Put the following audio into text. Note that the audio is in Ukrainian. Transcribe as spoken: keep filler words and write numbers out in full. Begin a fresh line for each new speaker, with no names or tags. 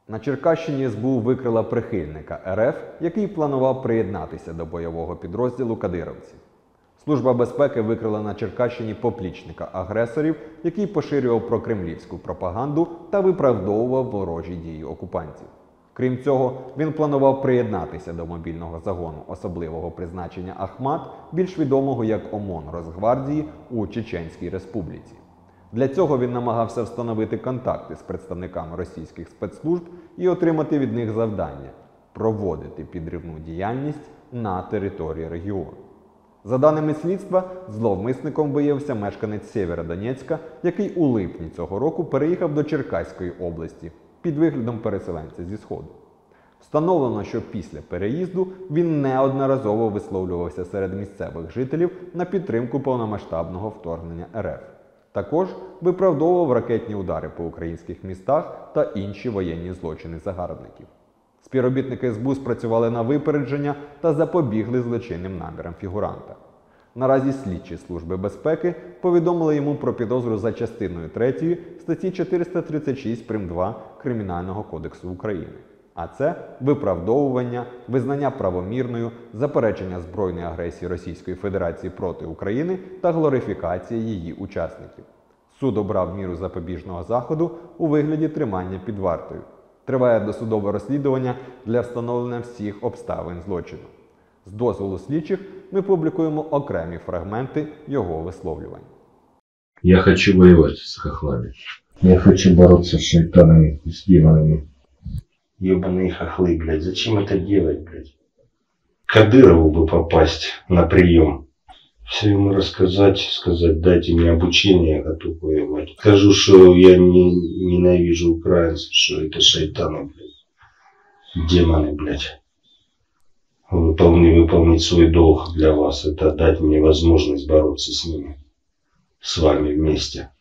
На Черкащині ес бе у викрила прихильника ер еф, який планував приєднатися до бойового підрозділу кадировців. Служба безпеки викрила на Черкащині поплічника агресорів, який поширював прокремлівську пропаганду та виправдовував ворожі дії окупантів. Крім цього, він планував приєднатися до мобільного загону особливого призначення «Ахмат», більш відомого як ОМОН Росгвардії у Чеченській Республіці. Для цього він намагався встановити контакти з представниками російських спецслужб і отримати від них завдання – проводити підривну діяльність на території регіону. За даними слідства, зловмисником виявився мешканець Сєвєродонецька, який у липні цього року переїхав до Черкаської області під виглядом переселенця зі Сходу. Встановлено, що після переїзду він неодноразово висловлювався серед місцевих жителів на підтримку повномасштабного вторгнення ер еф. Також виправдовував ракетні удари по українських містах та інші воєнні злочини загарбників. Співробітники ес бе у спрацювали на випередження та запобігли злочинним намірам фігуранта. Наразі слідчі Служби безпеки повідомили йому про підозру за частиною третьою статті чотириста тридцять шість прим. два Кримінального кодексу України. А це виправдовування, визнання правомірною, заперечення збройної агресії Російської Федерації проти України та глорифікація її учасників. Суд обрав міру запобіжного заходу у вигляді тримання під вартою. Триває досудове розслідування для встановлення всіх обставин злочину. З дозволу слідчих ми публікуємо окремі фрагменти його висловлювань.
Я хочу воевать с хохлами.
Я хочу бороться с шайтанами, с демонами.
Ёбаные хохлы, блядь, зачем это делать, блядь? Кадырову бы попасть на прием. Все ему рассказать, сказать, дайте мне обучение, я готов воевать. Скажу, что я не, ненавижу украинцев, что это шайтаны, блядь. Демоны, блядь. Выполни, выполнить свой долг для вас, это дать мне возможность бороться с ними. С вами вместе.